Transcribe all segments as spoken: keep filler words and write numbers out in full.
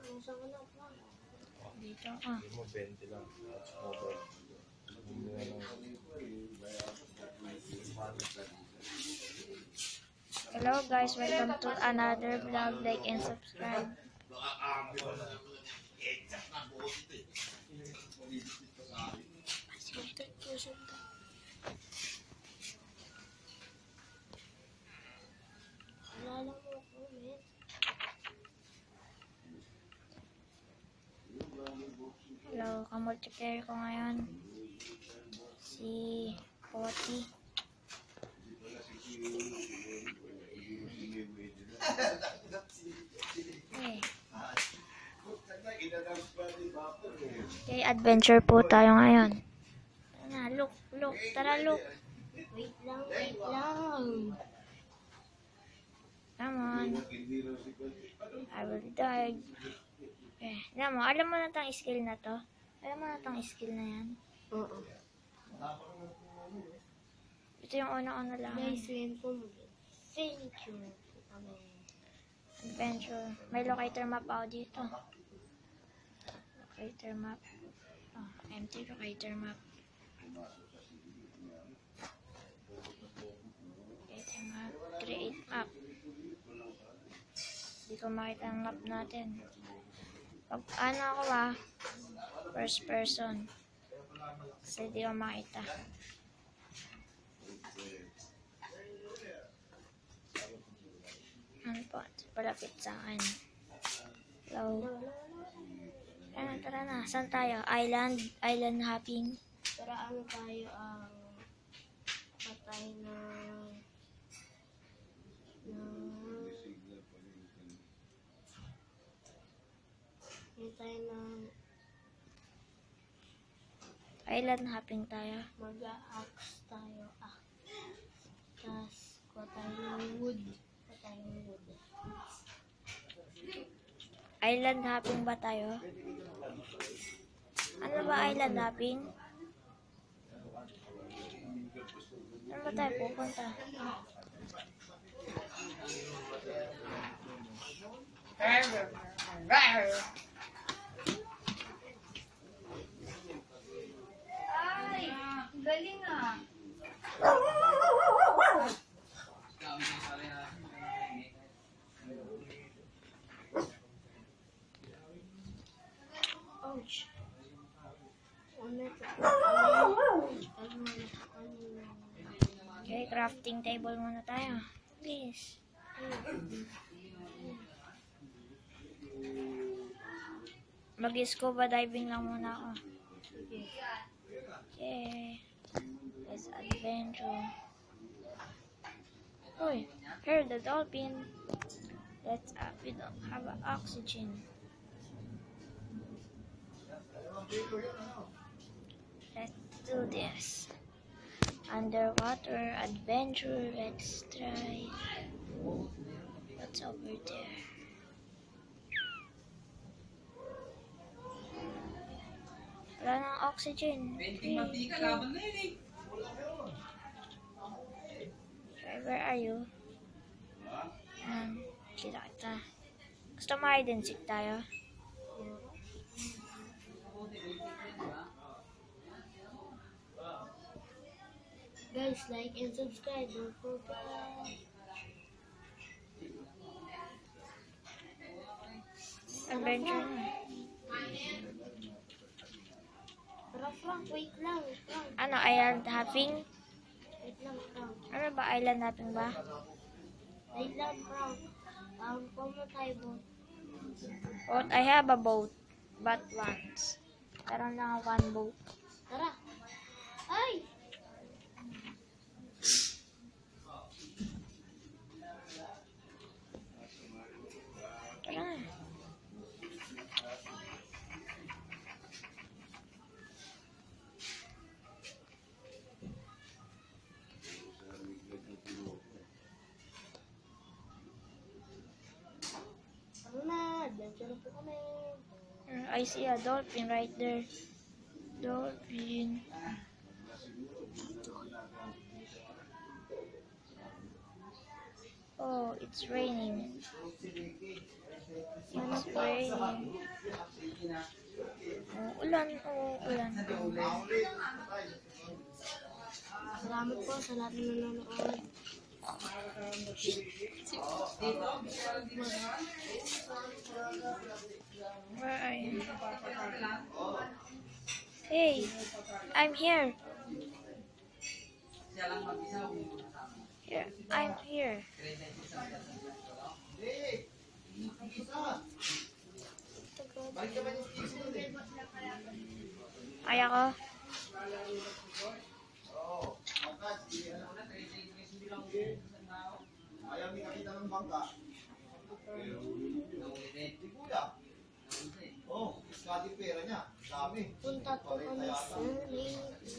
Dito ah. Hello guys, welcome to another vlog. Like and subscribe. Hello, kamultiplayer ko ngayon. Si Poti. Eh. Okay, adventure po tayo ngayon. Tara, look, look, tara, look. Wait lang, wait lang. Come on. I will die. Eh, alam mo, alam mo na tang skill na to? Alam mo na tang skill na yan? Oo. Ito yung una-una lang. Guys, ngayon po thank you. Adventure. May locator map ako dito. Locator map. Oh, empty locator map. Locator map. Create map. Hindi ko makita ang map natin. Pag ano ako ah, first person. Kasi hindi ko makita. Ano po? Palapit sa akin. Hello. Tara na, tara na. Saan tayo? Island? Island hopping? Tara, ano tayo ang patay na na yung tayo na Island hopping tayo. mag-a-axe tayo. Ah. Tapos, kuha tayo ng wood. Kuha tayo ng wood. Island hopping ba tayo? Ano ba island hopping? Saan ba tayo pupunta? Ay, galing ah. Ouch. Okay, crafting table muna tayo. Please. Mag-scuba diving lang muna ako. Okay. Let's adventure. Uy, hear the dolphin. Let's uh, we don't have oxygen. Let's do this. Underwater adventure. Let's try. What's over there? Wala nang oxygen. Okay. Where are you? Um, kita kita. Gusto mo hide and seek tayo? Guys, like and subscribe. Don't forget. Adventure na. Tara, Frank. Wait lang. Frank. Ano, island hopping? Wait lang, Frank. Ano ba, island hopping ba? Wait lang, Frank. Um, kung mo tayo boat. Boat, I have a boat. But once. Meron lang ako one boat. Tara. Ay! Tara na. Ano na? Adventure na po kami. I see a dolphin right there. Dolphin. Oh, it's raining. It's raining. Oh, ulan, oh, ulan. Salamat po sa lahat ng nanonood. Where are you? Hey, I'm here. Here, I'm here. Ay ako. Ayaw may nakita ng bangka. Di kuya. Oo, iskati pera niya. Dami. Punta po kami sa Leyte.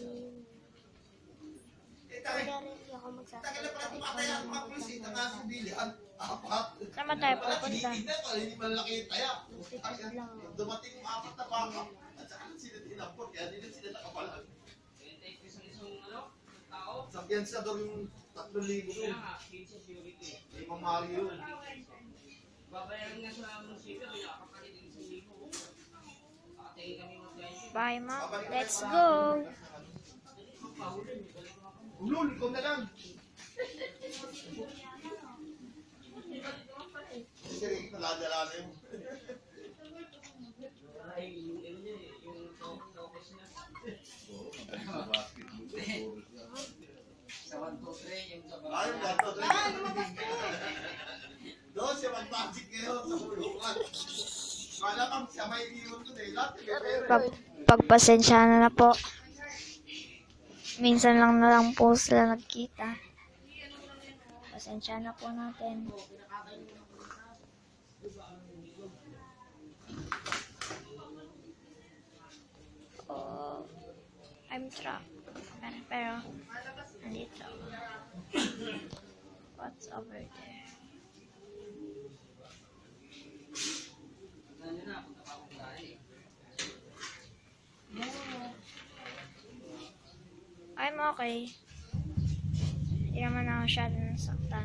Kaya rin ako magsasakit. Tagal na pala tumataya ang mga pulis. Nakasubilihan. Apat. Saan ba tayo pupunta? Hindi na pala, hindi pala nakitaya. Tipid lang ako. Dumating yung apat na bangka. At saka sila tinampot. Kaya hindi na sila nakapalag. Sa piyansador yung tatlong libo doon. Limang Mario. Babayaran nga sa munisipyo, kaya kapalit din sa libo. Nakatingin kami mag-guide. Bye, Mom. Let's go. Ulul, ikaw na lang. Sige, naladala na yun. Ay, yung ano niya, yung focus niya. Sa one, two, three, yung sa Ay, one, two, three. Doon siya mag-magic ngayon sa bulukan. Kala kang siya may iyon doon eh. Lahat yung pera. Pag, pagpasensya na na po. Minsan lang na lang po sila nagkita. Pasensya na po natin. Oh, I'm trapped. Pero, pero, nandito. What's over there? I'm okay. Hindi naman ako masyado nasaktan.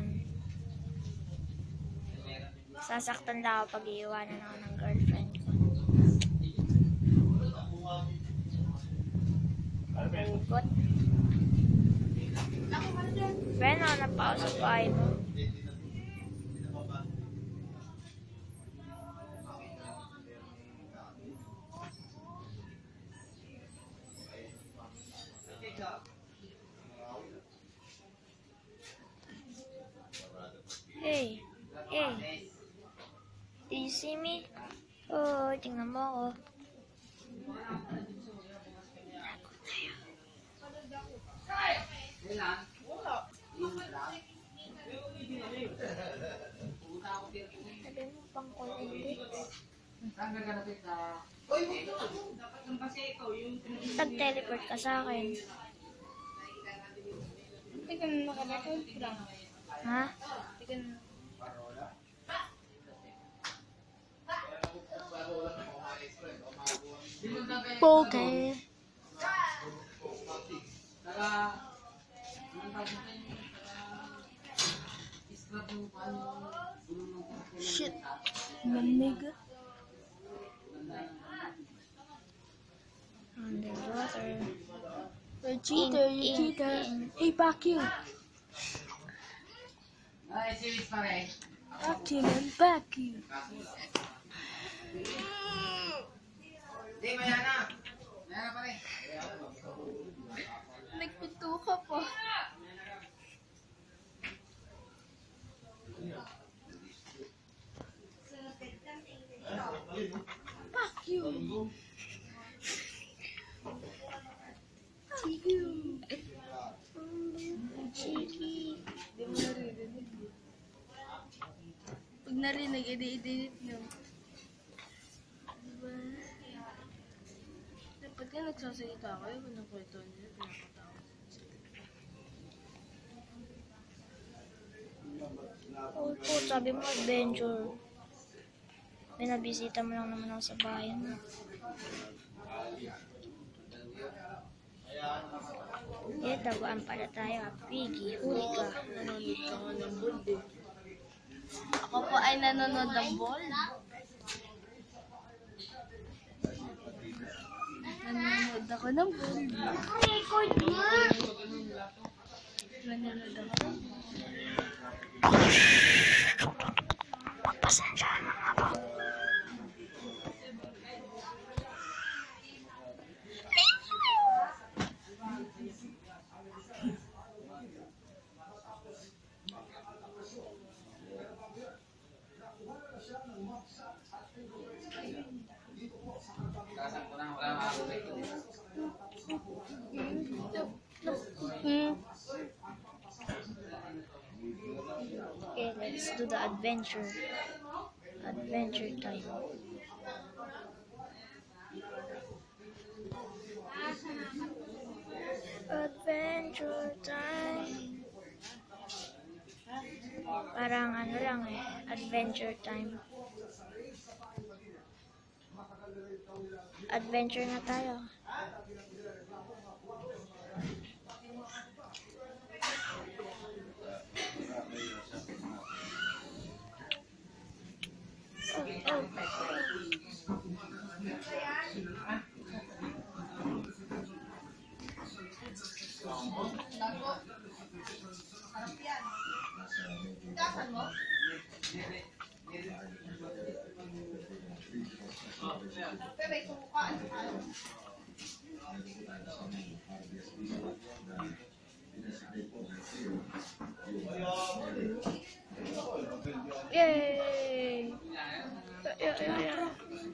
Sasaktan daw pag iiwanan ako ng girlfriend ko. Malungkot. Ben, ako na pa sa bahay mo. Hey, hey, did you see me? Oh, tingnan mo ako. Sabi mo pang kulit. Nag-teleport ka sa akin. Ha? Okay. Shit. Maniga. Underwater. You're cheater, you cheater. Hey, back you. Ay, series pa rin. Back you, man. Back you. Hindi, Mayana. Mayana pa rin. Nagpito ka pa. Fuck you. Chigu. Chigi. Hindi mo naririnig. Pag narinig, edi-edit nyo. Diba? Dapat ka nagsasalita kayo kung nakwento nila, pinapatawa. Oh, po, sabi mo adventure. Pinabisita mo lang naman ako sa bahay mo. Eh, taguan pala tayo. Piggy, huli ka. Nanonood ka nga ng ball eh. Ako po ay nanonood ng ball. Nanonood ako ng Bully. Record mo! Nanonood ako. Pasensya na nga po. Kasan ko na, wala makakabalik ko. Hmm. Okay, let's do the adventure. Adventure time. Adventure time. Parang ano lang eh, adventure time. Adventure na tayo. Oh, oh. Yay! Yeah, yeah, yeah.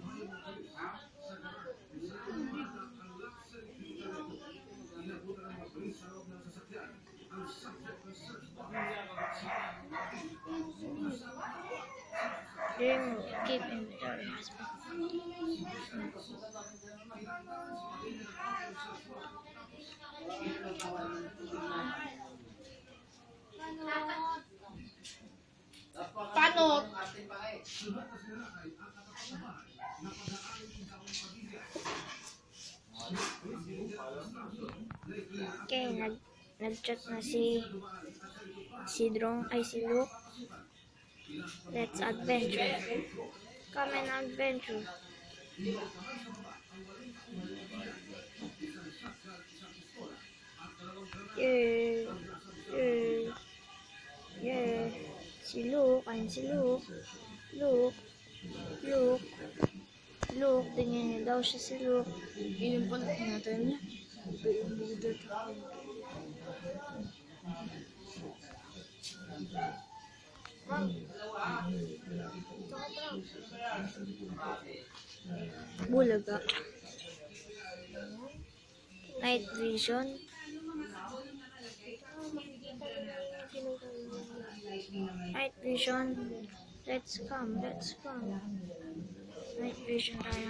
Then keep inventory husband. Paano? Okay, nag nag-chat na si si Drong ay si Luke. Let's adventure. Come and adventure. Yeah. Yeah. Yeah. Si Luke, ayun si Luke. Luke. Luke. Luke, tingnan niyo daw siya si Luke. Yun po natin niya. Bulaga. Night vision. Night vision. Let's come, let's come. Night vision tayo.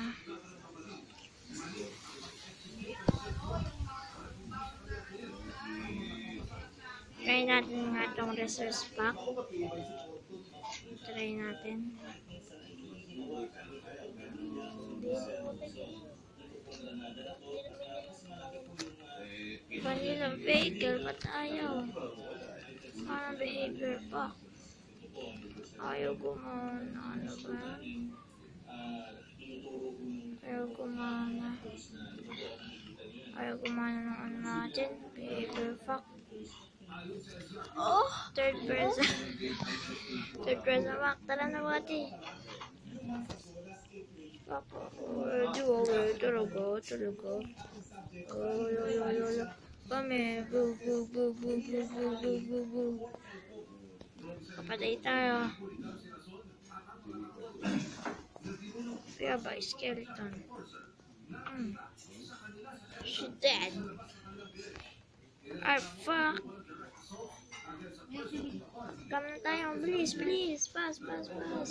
Try natin nga itong resource pack. Try natin. Vanilla vehicle, ba't ayaw? Parang behavior pack. Ayaw gumana. Ano ba? Ayaw gumana. Ayaw gumana ng ano natin. Behavior pack. Oh! Third person. Third person pack. Tara na, Wati. Papa. Duo. Tulogo. Tulogo. Oh, yo, yo, yo, yo. Kami. Boo, boo, boo, boo, boo, boo, boo, boo, boo. Kapatay tayo. Kaya ba, skeleton? Hmm. She's dead. Ah, fuck. Come na tayo. Please, please. Pass, pass, pass.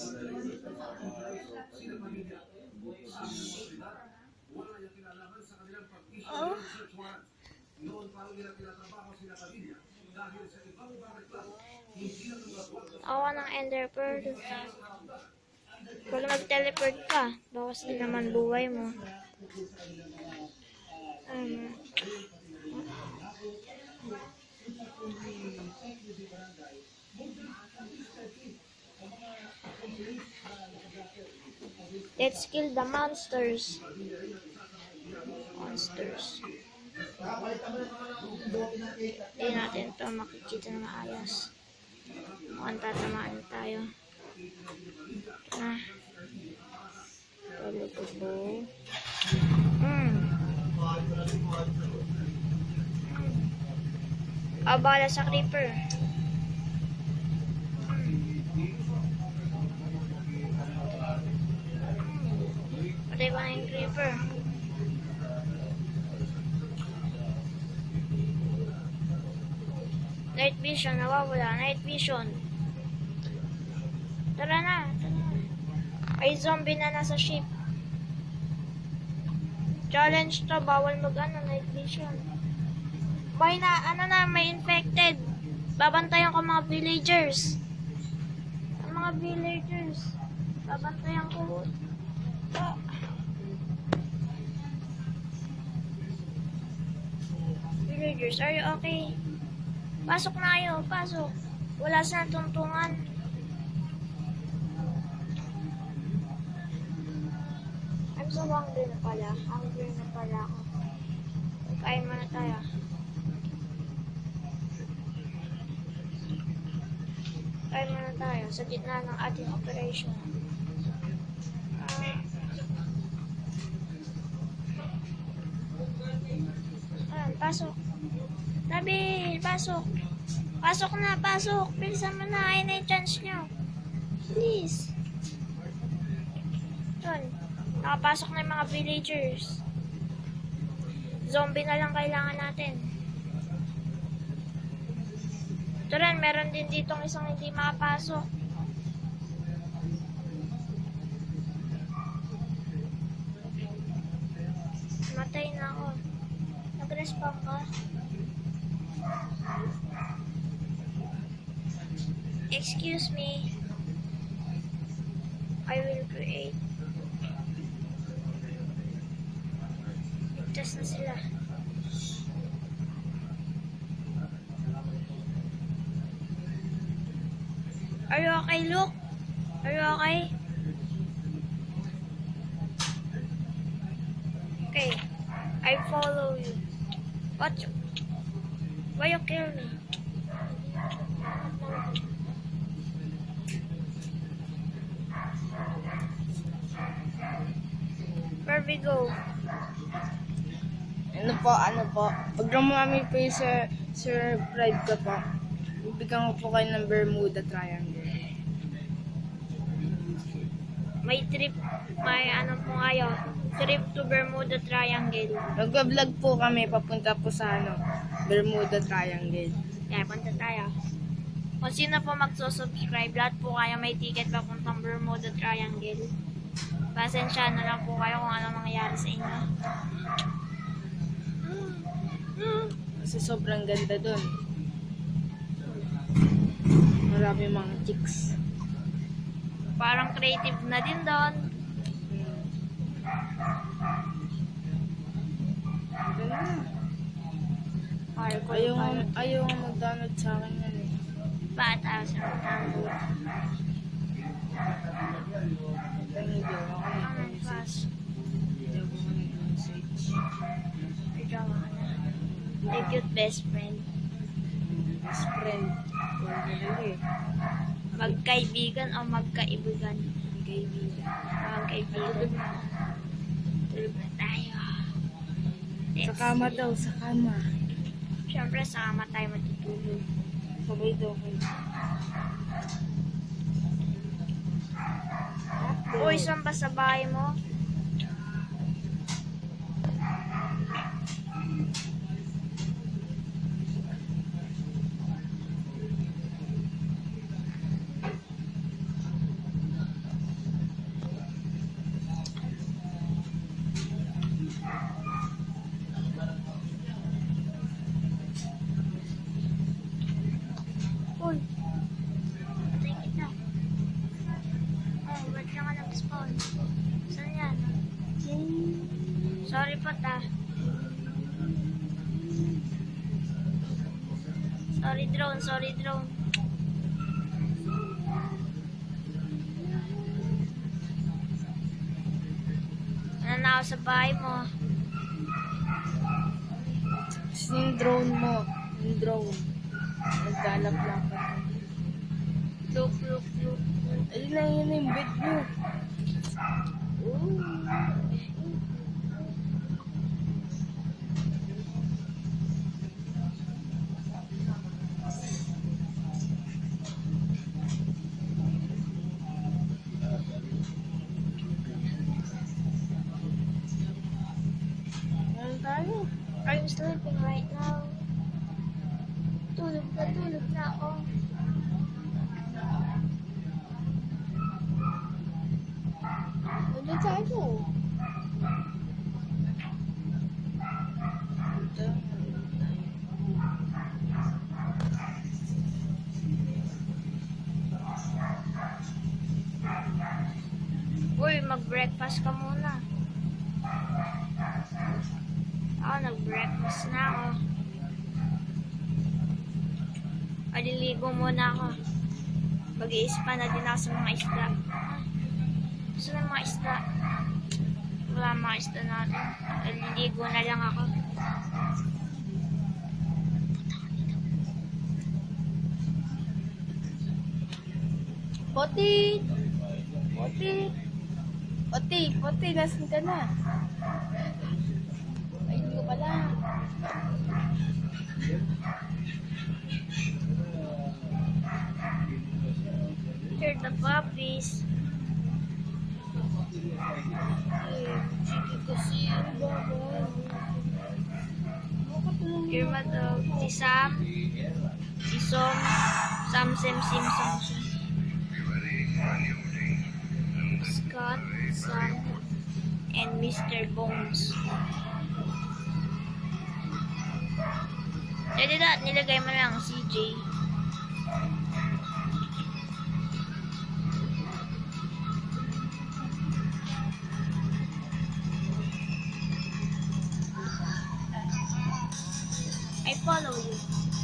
Oh. Awa ng ender pearl. Kung mag-teleport ka, bawas din naman buhay mo. Um, let's kill the monsters. Monsters. Hindi natin ito makikita na maayos. Mukhang tatamaan tayo. Ah. Tulog po. Hmm. Abala sa creeper. Patay ba na yung creeper? Night vision, nawawala. Night vision. Tara na. Tara na. Ay, zombie na nasa ship. Challenge to. Bawal mag ano, night vision. May na, ano na, may infected. Babantayan ko mga villagers. Ang mga villagers. Babantayan ko. Ah. Villagers, are you okay? Pasok na kayo, pasok. Wala sa tuntungan. I'm so hungry na pala. Hungry na pala ako. Kain muna tayo. Kain muna tayo sa gitna ng ating operation. Uh, ayan, pasok. Tabi, pasok. Pasok na, pasok. Bilisan mo na. Ayun na yung chance nyo. Please. Yun. Nakapasok na yung mga villagers. Zombie na lang kailangan natin. Turan, meron din ditong isang hindi makapasok. Matay na ako. Nag-respawn ka. Excuse me. I will create. Ligtas na sila. Are you okay, Luke? Are you okay? Okay. I follow you. What? Why you kill me? Where we go? Ano po, ano po. Pag rumami po yung sir, sir Pride ko po, bibigyan ko po kayo ng Bermuda Triangle. May trip, may ano po kayo, trip to Bermuda Triangle. Nag-vlog po kami, papunta po sa ano, Bermuda Triangle. Kaya punta tayo. Kung sino po magsusubscribe, lahat po kayo may ticket papuntang Bermuda Triangle. Pasensya na lang po kayo kung ano mangyayari sa inyo. Kasi sobrang ganda dun. Marami mga chicks. Parang creative na din doon. Hmm. Ganda. Parkour, Ayaw, parkour. ayaw nga mag-download sa akin yan eh. Bakit ayaw sa download? Ang hindi ako Ano nag-message. fast? Hindi ako nag-message. May drama ka na. My cute best friend. Best friend. Wala eh. Magkaibigan o magkaibigan? Kaibigan. Magkaibigan. Tulog na tayo. Sa kama daw, sa kama. Siyempre sa kama tayo matutulog. Sabay daw kayo. Uy, saan ba sa bahay mo? Uy, patay kita. Oh, ba't ka nga nag-spawn? Saan yan? Sorry po ta. Sorry drone, sorry drone. Ano na ako sa bahay mo? Tapos yung drone mo. Yung drone. Naglalap-lapat. Look, look, look. Ayun na, yun na yung bed nyo. Ano tayo? I'm sleeping right now. Tulog na, tulog na ako. Ano tayo? Uy, mag-breakfast ka muna. Ako, nag-breakfast na ako. Maliligo muna ako. Mag-i-spa na din ako sa mga isda. Gusto na mga isda. Wala mga isda natin. Maliligo na lang ako. Poti! Poti! Poti! Poti! Nasaan ka na? Ayun ko pala. Here the puppies. Sige kasi. Here my dog. Si Sam. Si Som. Sam, Sam, Sim, Sam, Sim. Scott, Sam, and Mister Bones. Pwede na, nilagay mo lang C J. I follow you.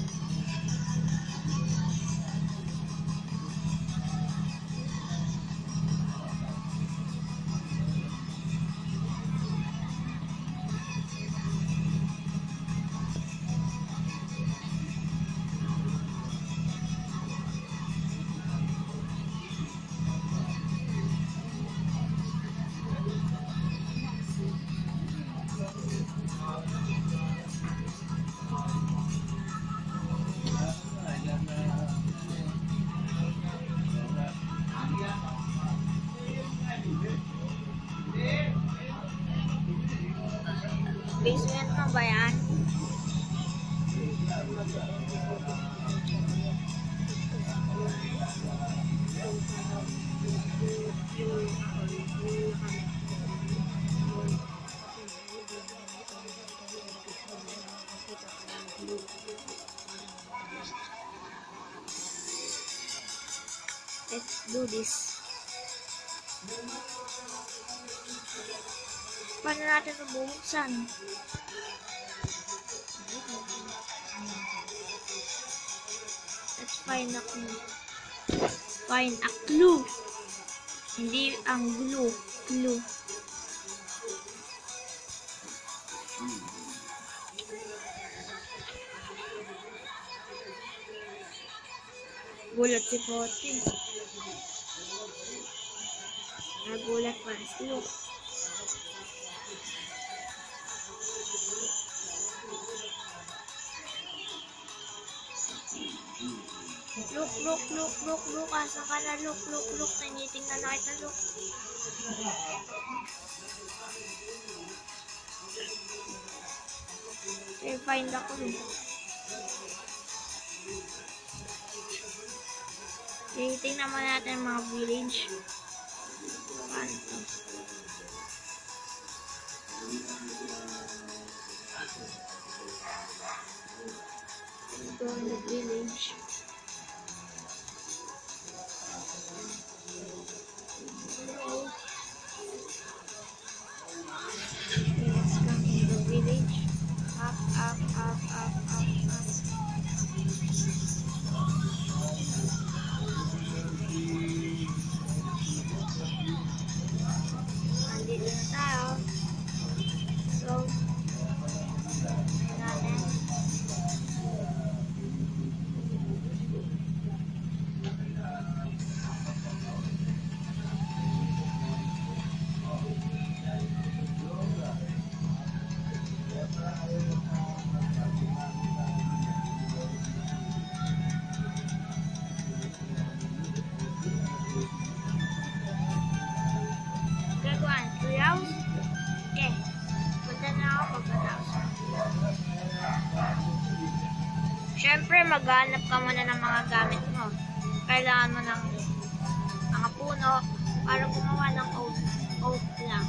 Basement mo ba yan? Let's do this. Paano natin ito bubuksan? Let's find a clue. Find a clue. Hindi ang glue. Clue. Gulat si Poti. Nagulat pa si Luke. Look, look, look, look, look. Asa ka na? Look, look, look. Tinitingnan na kita, look. Okay, find ako. Okay, tingnan mo natin ang mga village. Paano to? Let's go in the village. Let's come in the village. Up, up, up, up, up, up. house? Okay. Punta na ako pagkatapos. Siyempre, maghanap ka muna ng mga gamit mo. Kailangan mo ng mga puno para gumawa ng oat, oat lang.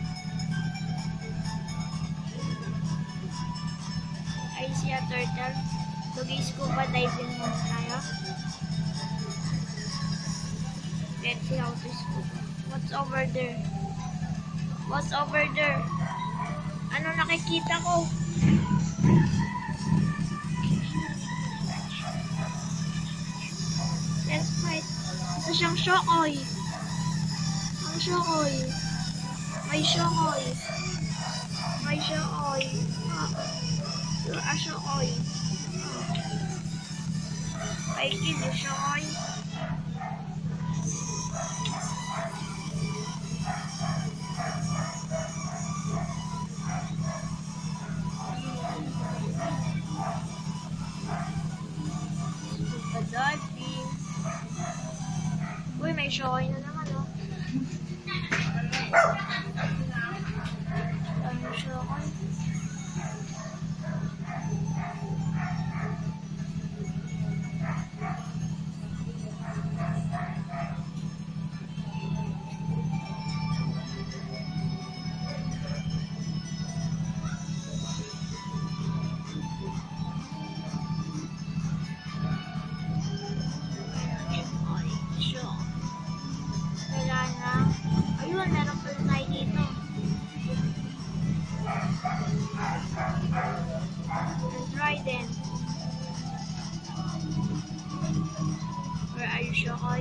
I see a turtle. Mag-scuba diving muna tayo. Let's see how to scuba. What's over there? What's over there? Ano nakikita ko? Let's fight. Ito siyang shokoy. Ang shokoy. May shokoy. May shokoy. Ah. You're a shokoy. Ah. I kill you, shokoy. Diving. Uy, may shokoy na naman, oh. Ano shokoy? Ayun, meron pala tayo dito. Let's try then. Where are you, shokoy?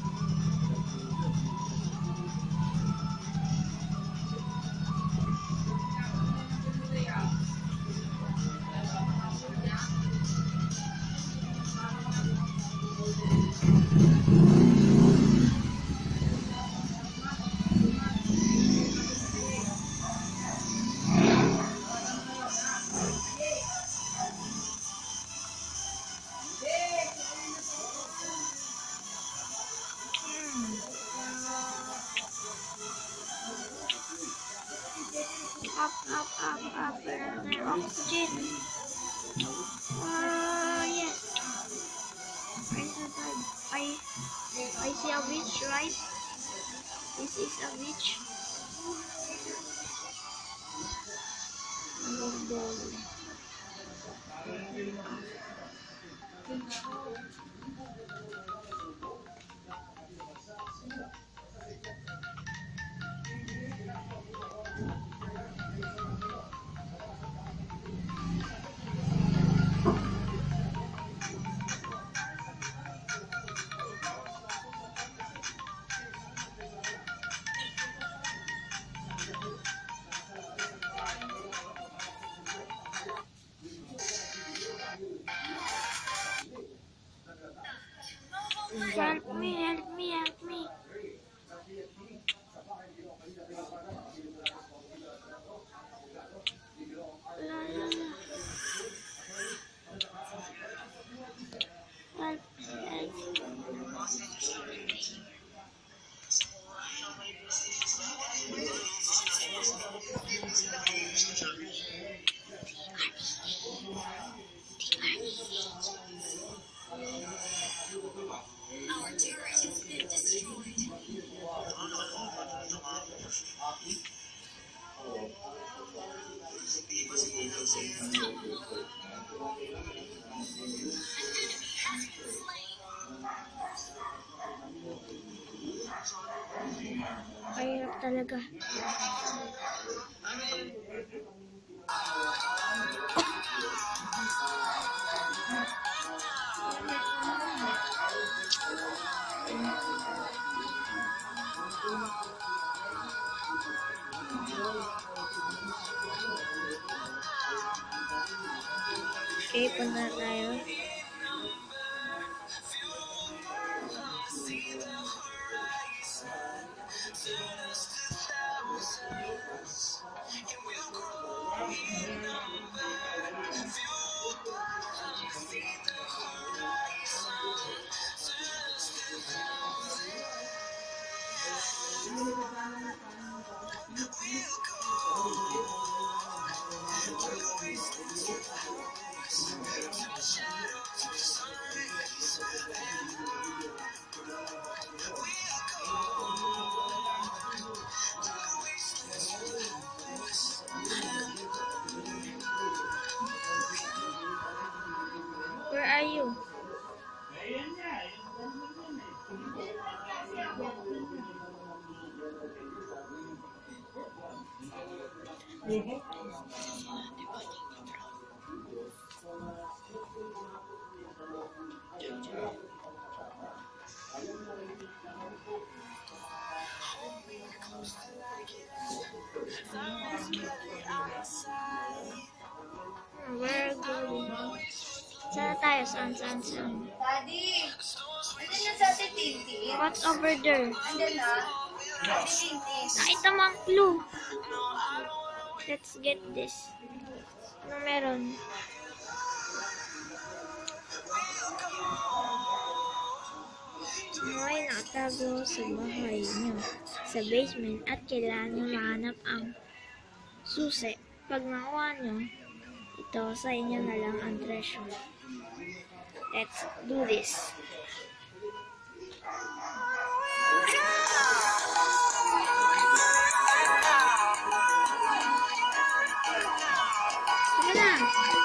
Up, up, up, up, another oxygen. Uh, yes. I survived. I, I see a witch, right? This is a witch. Help me, help me, help me. La, la, la. Help, Mahirap talaga. Okay, punta tayo. Where are you? Where going? Saan tayo? Saan, saan, saan? Daddy! Andun na sa Ate Tintin. What's over there? Andun na. Ate Tintin. Nakita mo ang clue. Let's get this. Ano meron? May nakatago sa bahay niyo sa basement at kailangan niyo mahanap ang susi. Pag nakuha niyo, ito sa inyo na lang ang treasure. Let's do this. Tara na!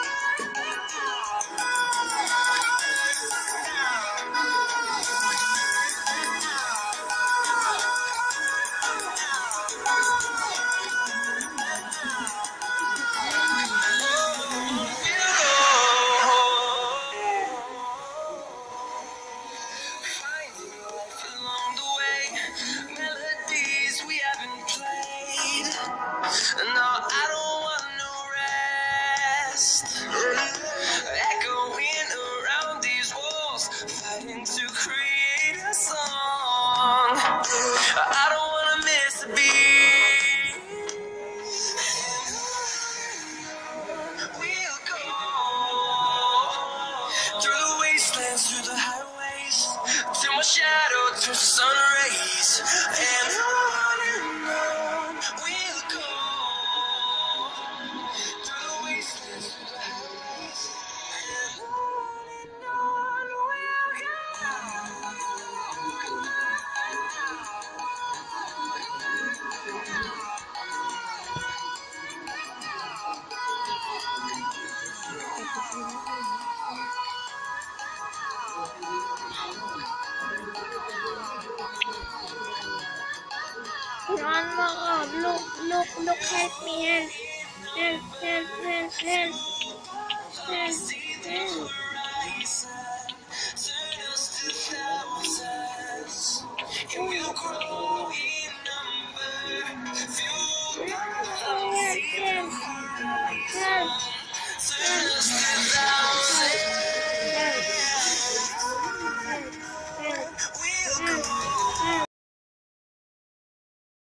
Shadow to sun rays, and on and on we'll go through the wastelands, through the highways, and on and on we'll go. Run, Maka! Look, look, look! Help me! Help! Help! Help! Help! Help! Help! Help! We'll grow in number. Help! Help! Help! Turn us to